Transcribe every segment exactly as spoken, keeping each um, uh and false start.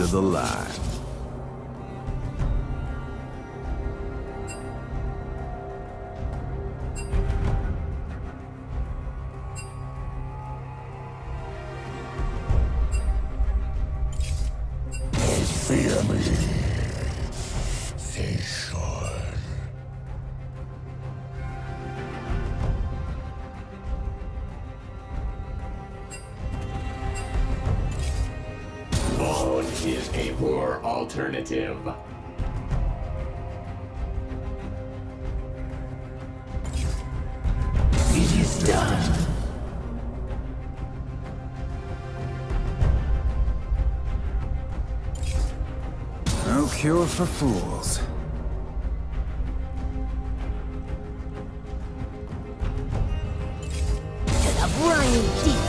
the line. Fear me. Vision. Bone is a poor alternative. It is done. No cure for fools. To the briny deep.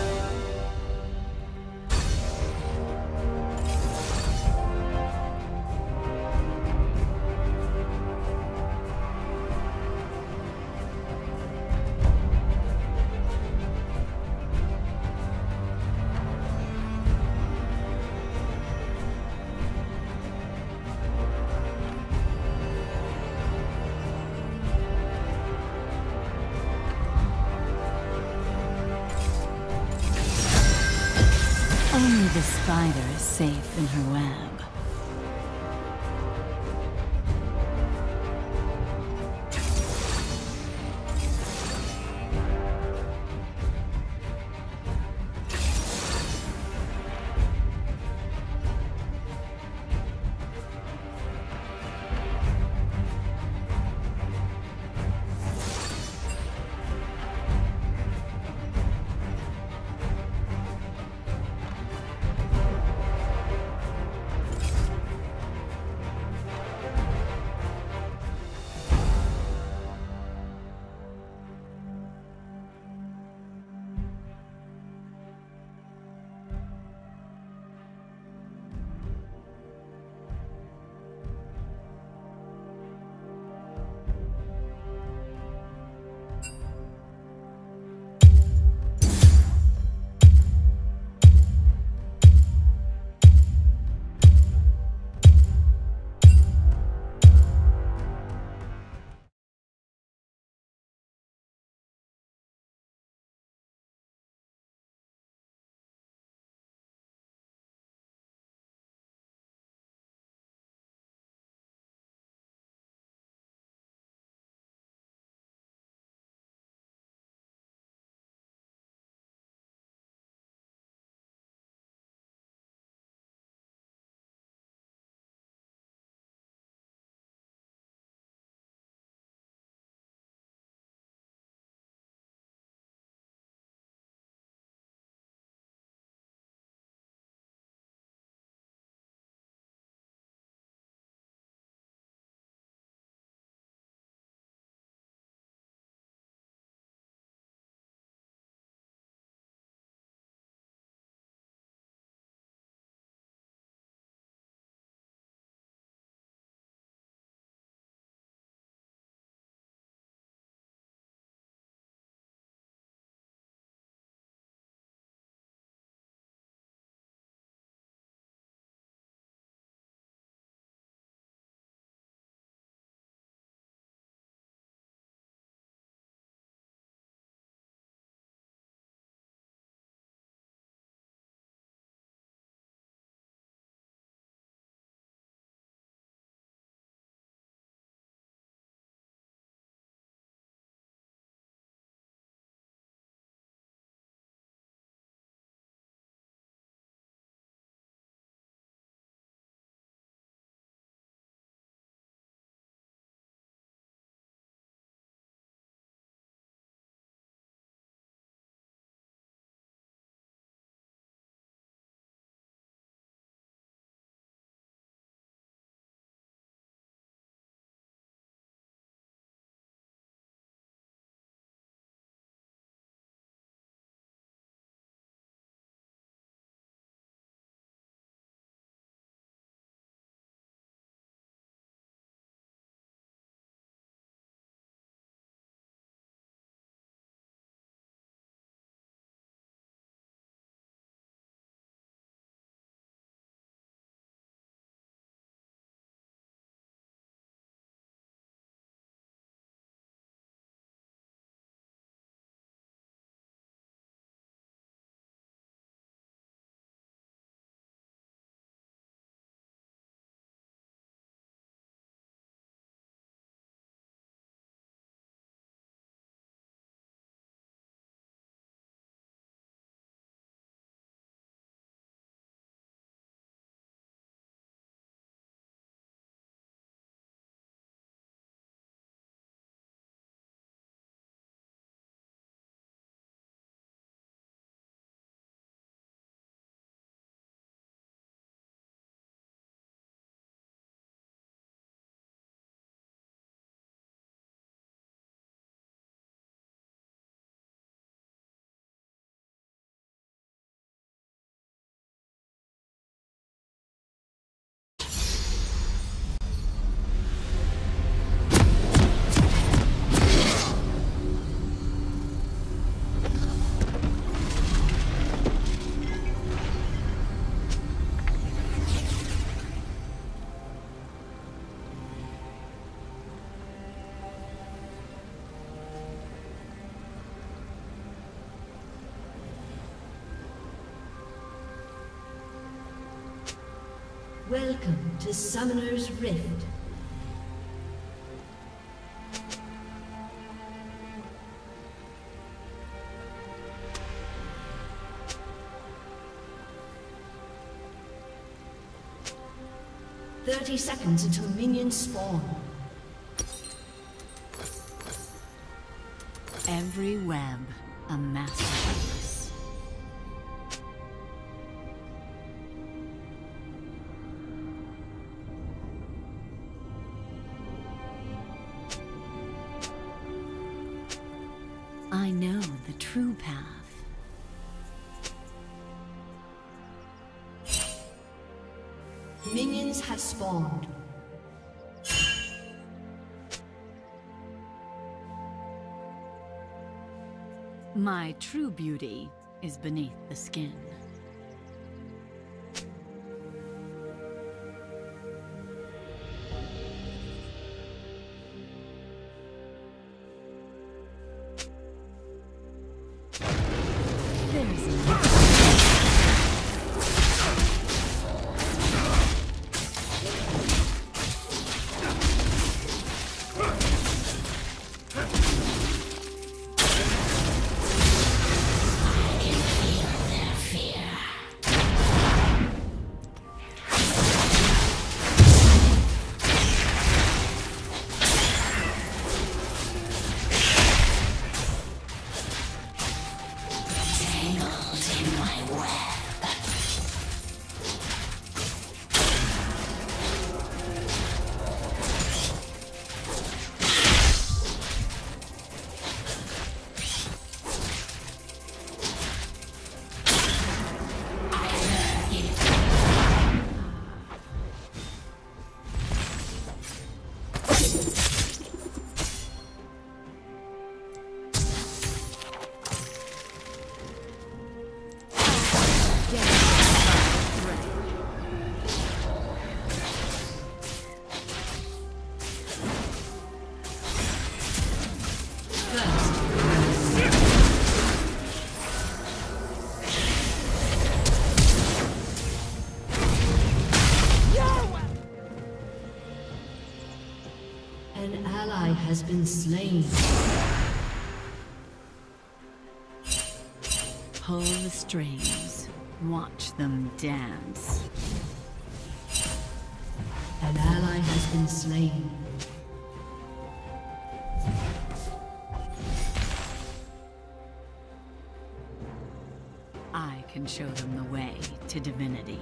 Only the spider is safe in her web. Welcome to Summoner's Rift. Thirty seconds until minions spawn. Every web, a masterpiece. I know the true path. Minions have spawned. My true beauty is beneath the skin. There's a An ally has been slain. pull the strings, watch them dance. An ally has been slain. I can show them the way to divinity.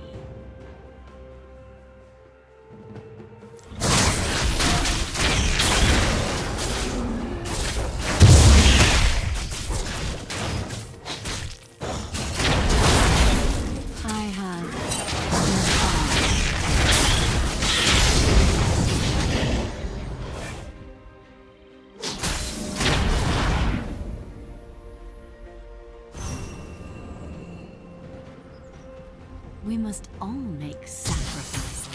We must all make sacrifices.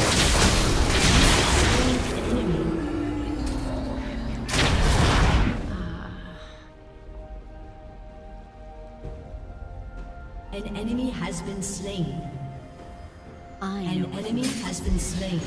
An enemy has been slain. I An know enemy has been slain.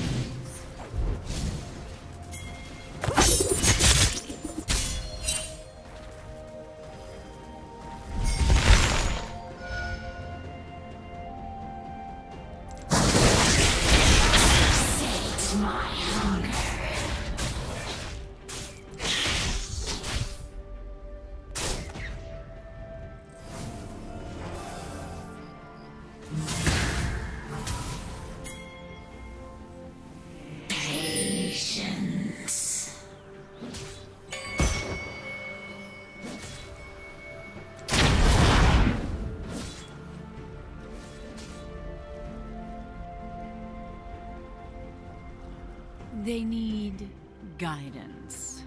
They need guidance.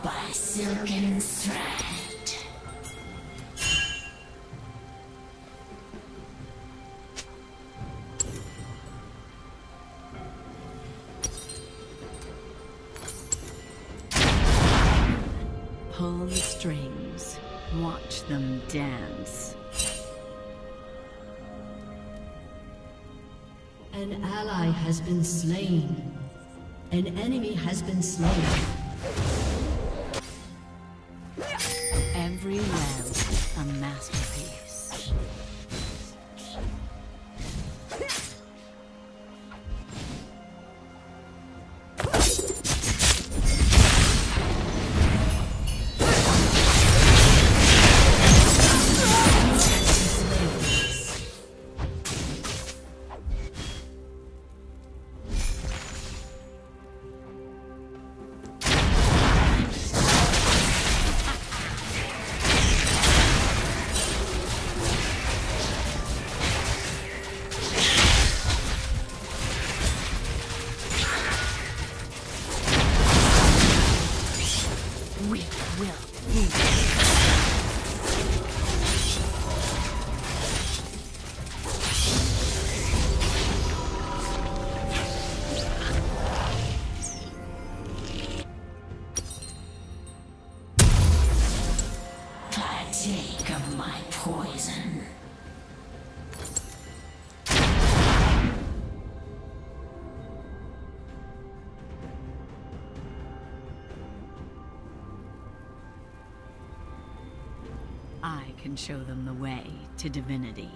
by silken thread. Pull the strings. Watch them dance. An ally has been slain. An enemy has been slain. Every web a masterpiece. Partake of my poison. I can show them the way to divinity.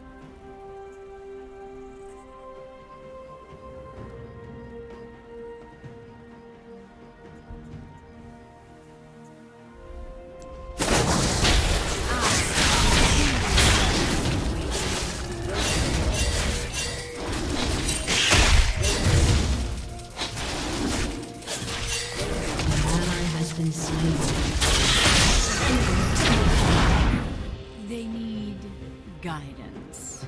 They need guidance.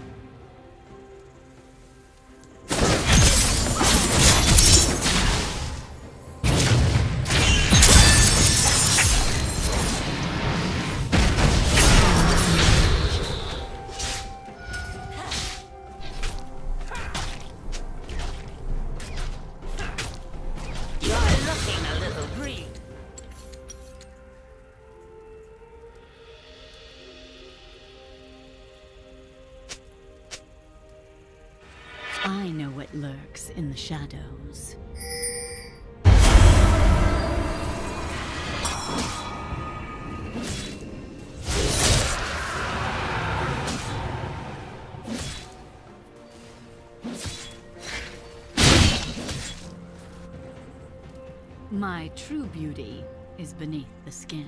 You're looking a little green. I know what lurks in the shadows. My true beauty is beneath the skin.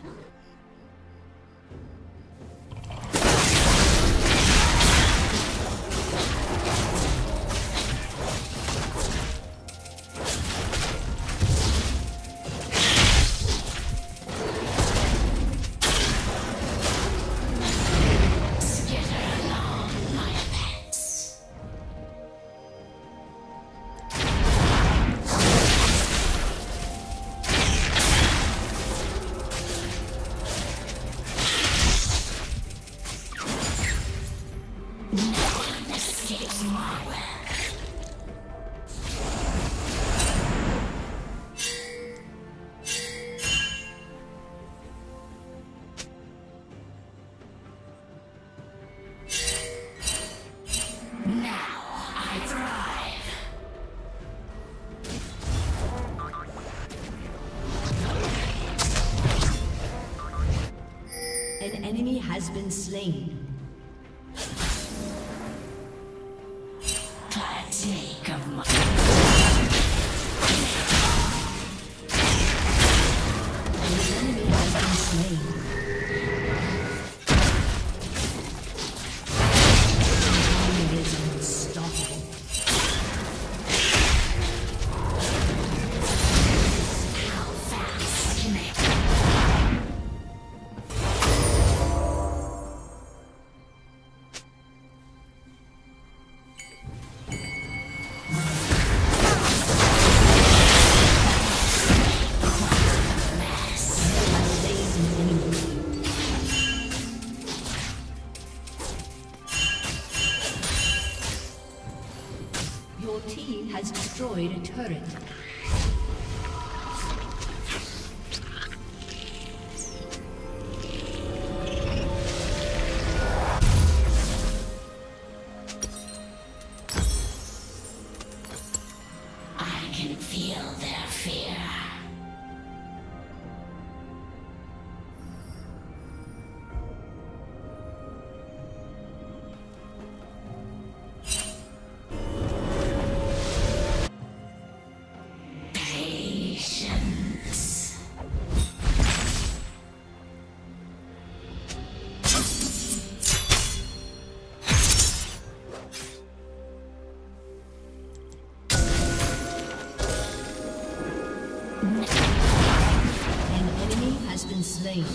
An enemy has been slain. Partake of my... An enemy has been slain. It is unstoppable. How fast can they... team has destroyed a turret. I can feel their fear. An enemy has been slain.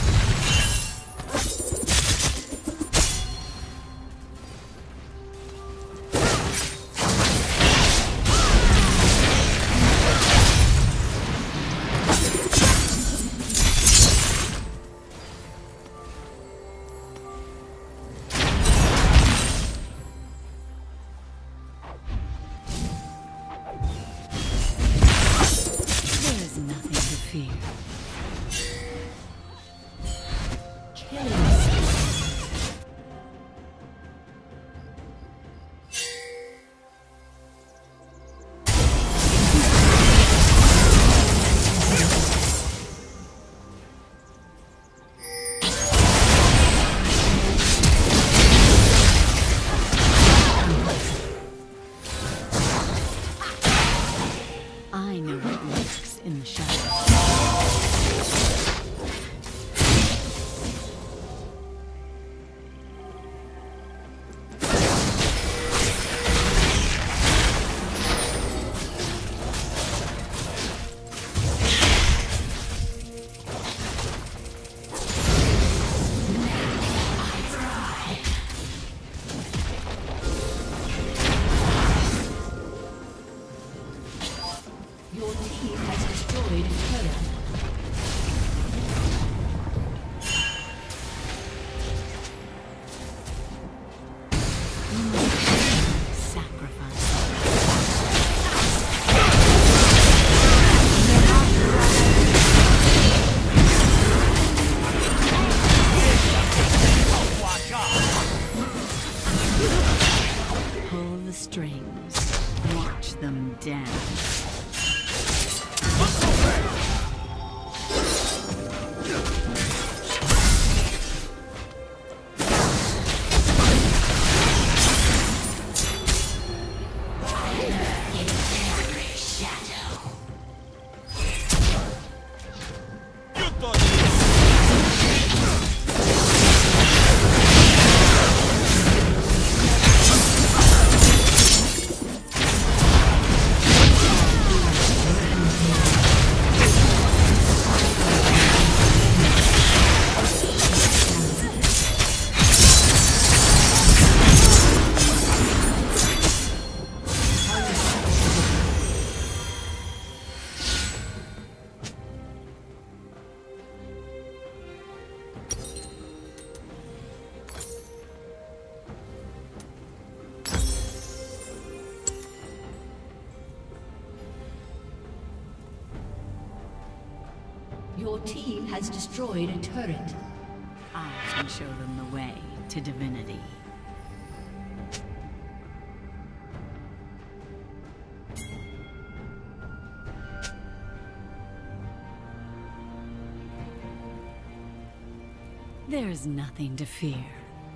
Your team has destroyed a turret. I can show them the way to divinity. There's nothing to fear.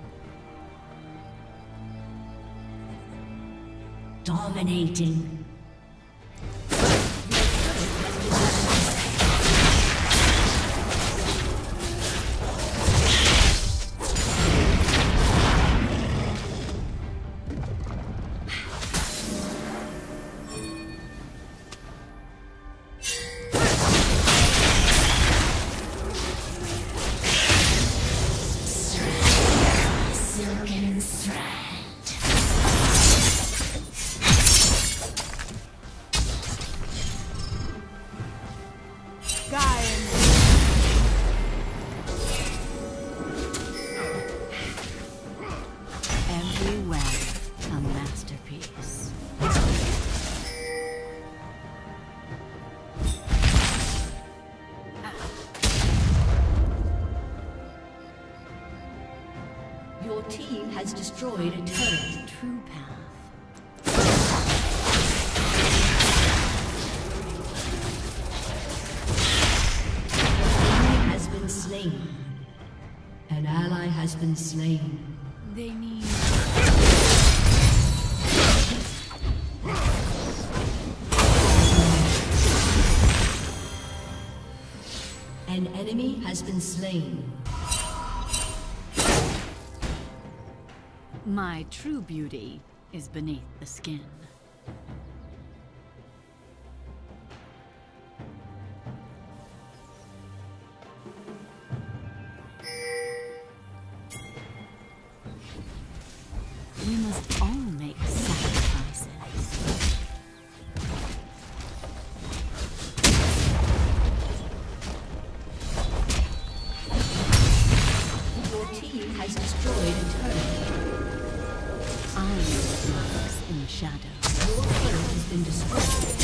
Dominating. team has destroyed a turret. True path. Enemy has been slain. An ally has been slain. They need... An enemy has been slain. My true beauty is beneath the skin. We must all make sacrifices. Your team has destroyed a turret. I am what lurks in the shadow. Your turret has been destroyed.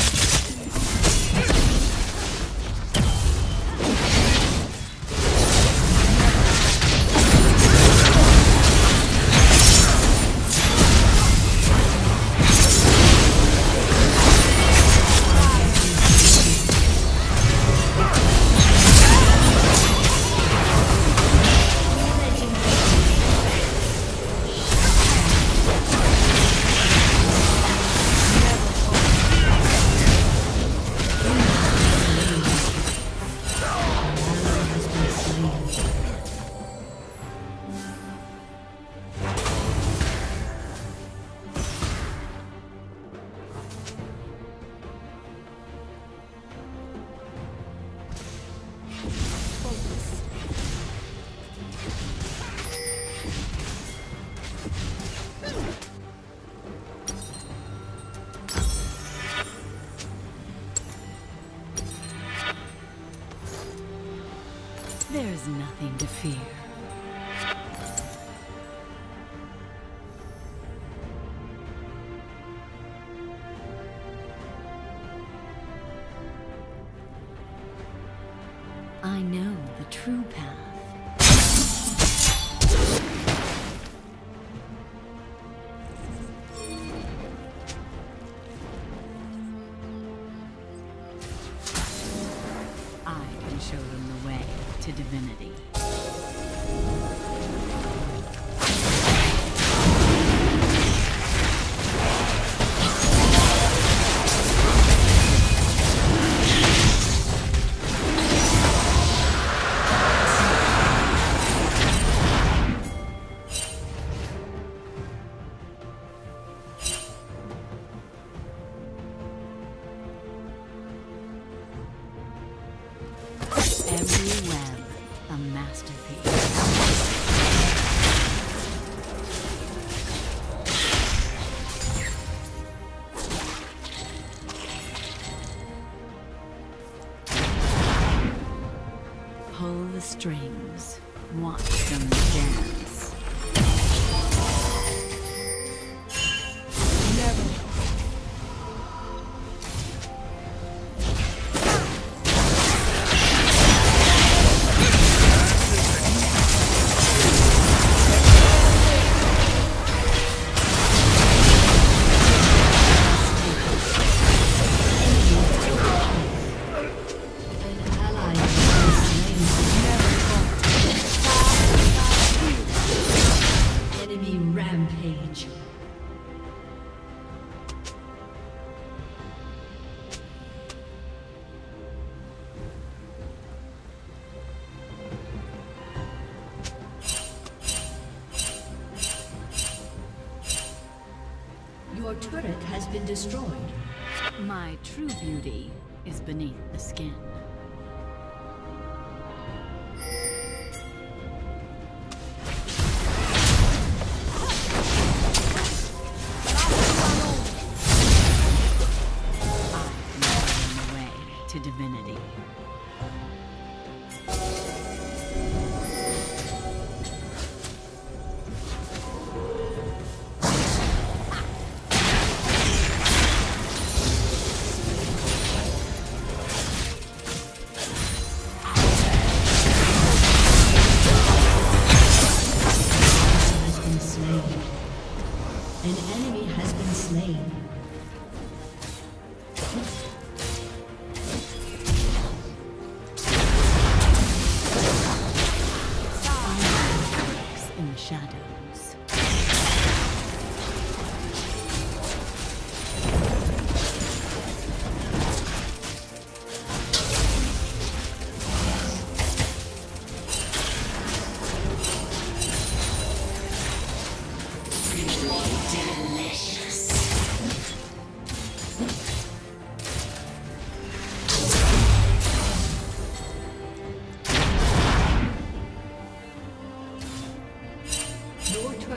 There's nothing to fear. I know the true path. I can show them the way to divinity. Every web, a masterpiece. Pull the strings, watch them dance. Never. Your turret has been destroyed. My true beauty is beneath the skin. I am on the way to divinity. Has been slain.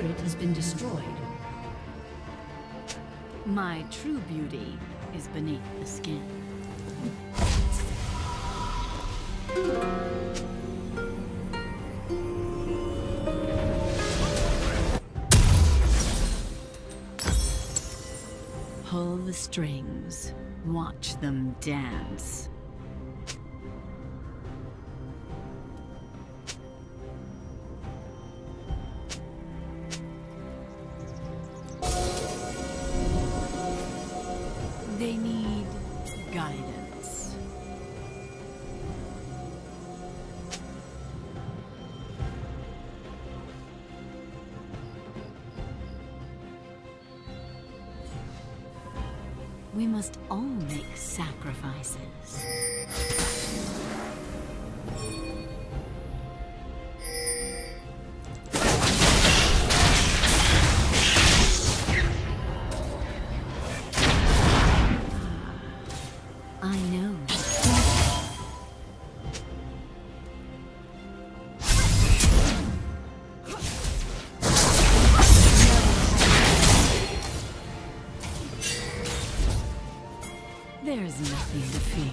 turret has been destroyed. My true beauty is beneath the skin. Pull the strings. Watch them dance. They need guidance. We must all make sacrifices. I know. There's nothing to fear.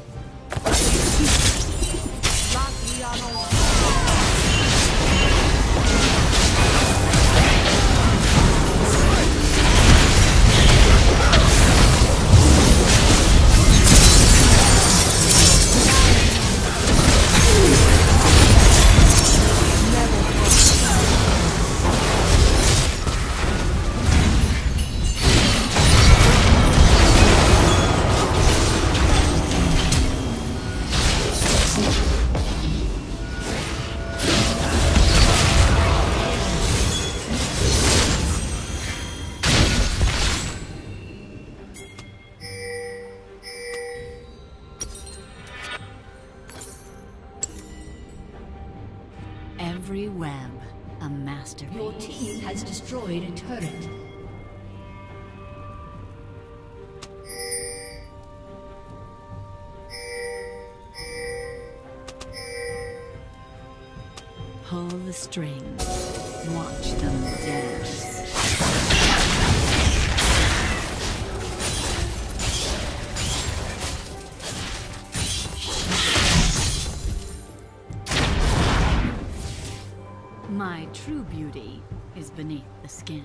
Every web, a masterpiece. Your team has destroyed a turret. Pull the strings. Watch them dance. My true beauty is beneath the skin.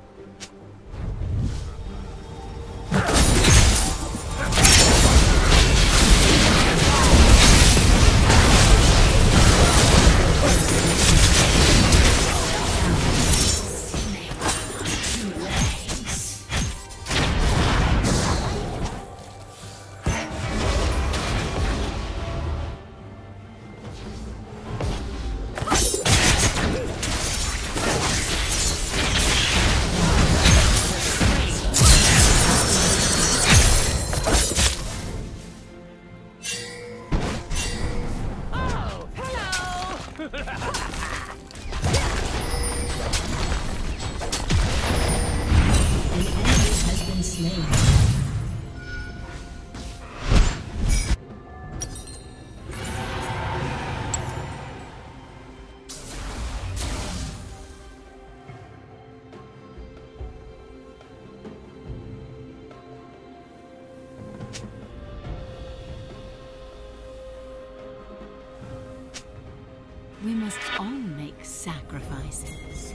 We must all make sacrifices.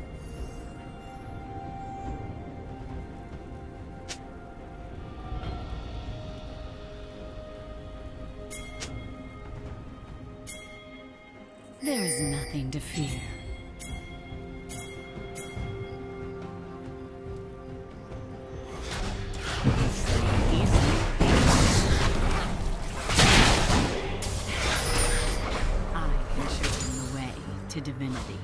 There is nothing to fear. To divinity.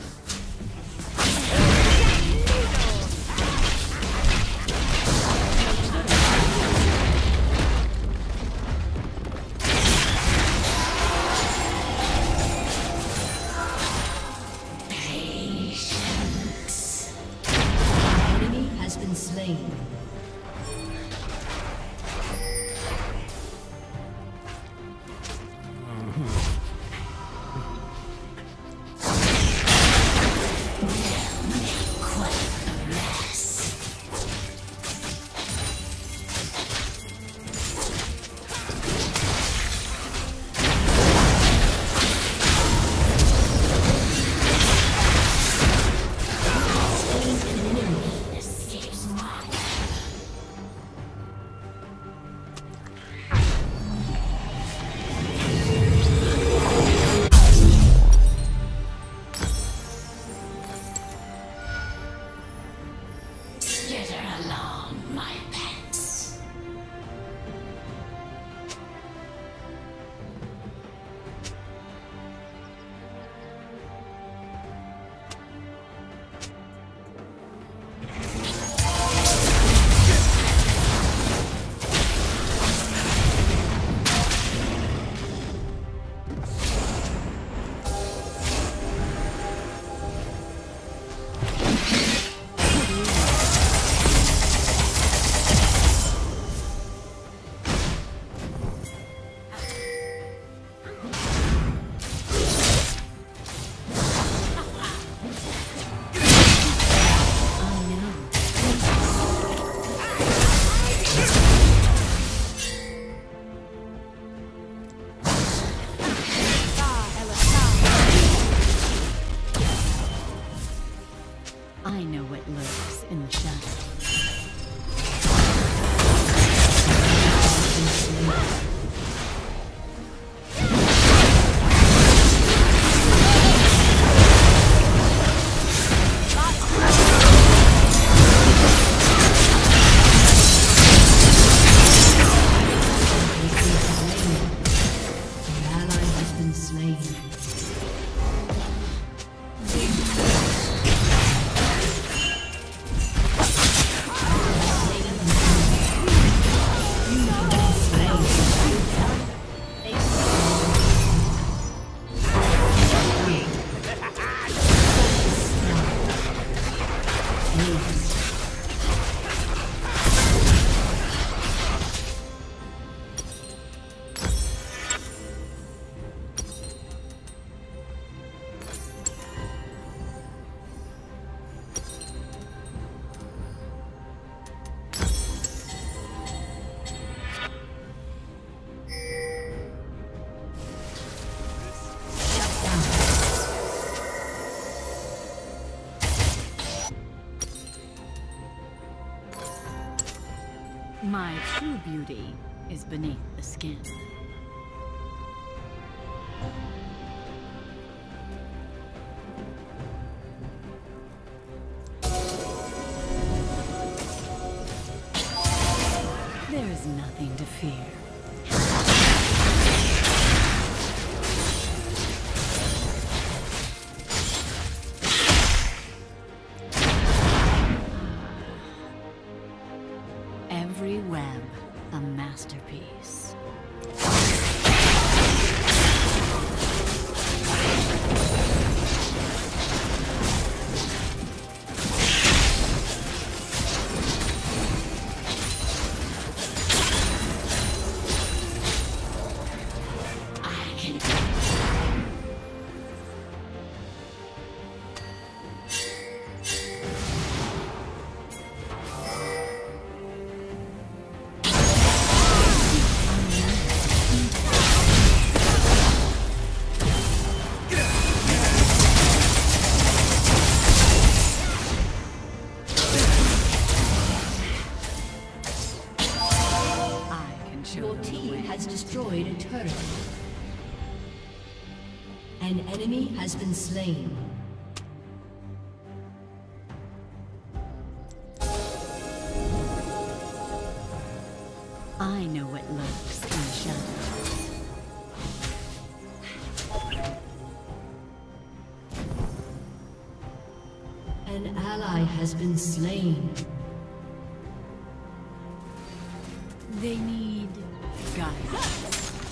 Patience. An enemy has been slain. My true beauty is beneath the skin. There is nothing to fear. Every web, a masterpiece. Your team has destroyed a turret. An enemy has been slain. I know what lurks in the shadows. An ally has been slain. They need guidance.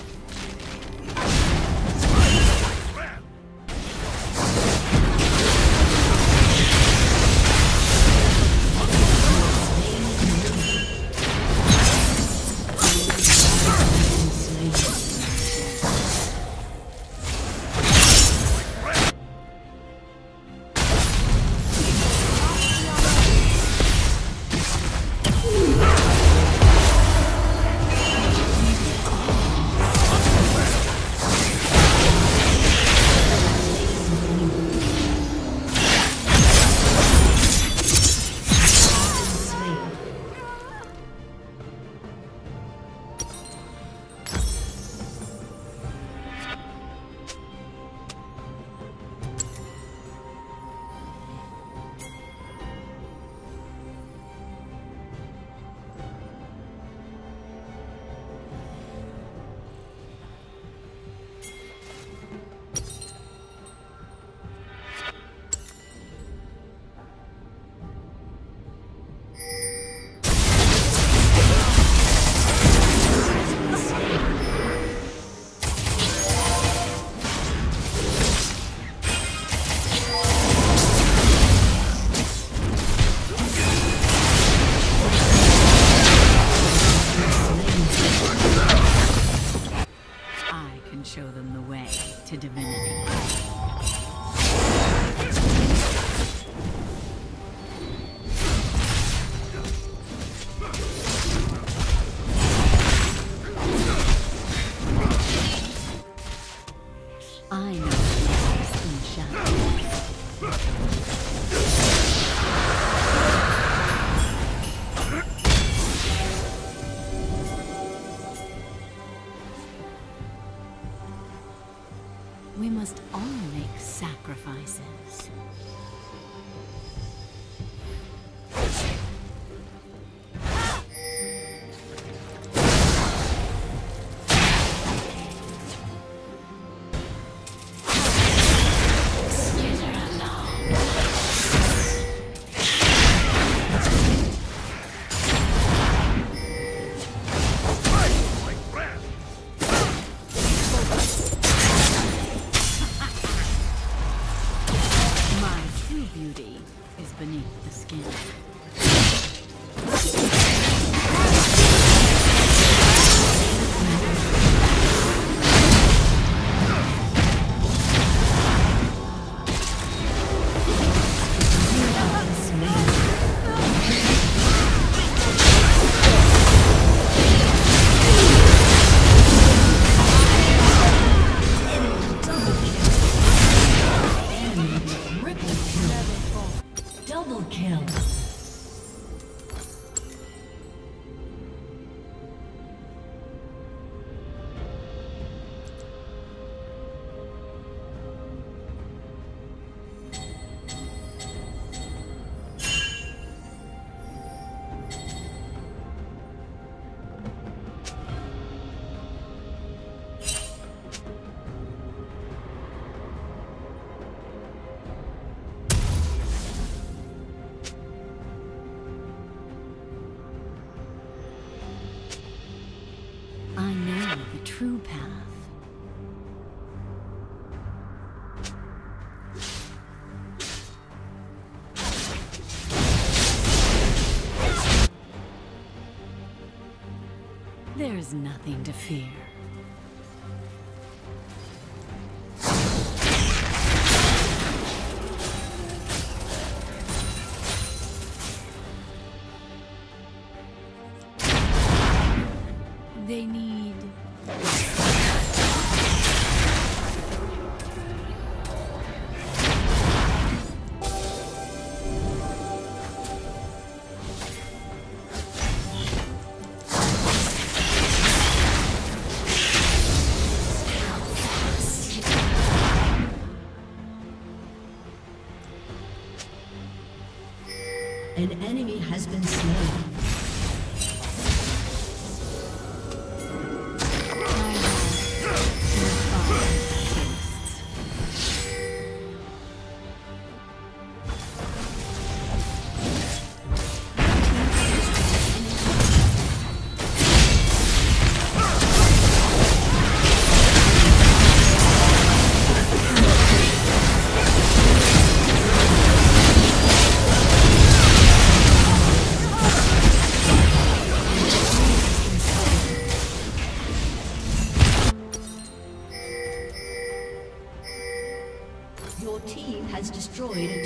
Show them the way to divinity. I know what's in the shadows. We must all make sacrifices. the true path. There's nothing to fear. They need... An enemy has been slain. Your team has destroyed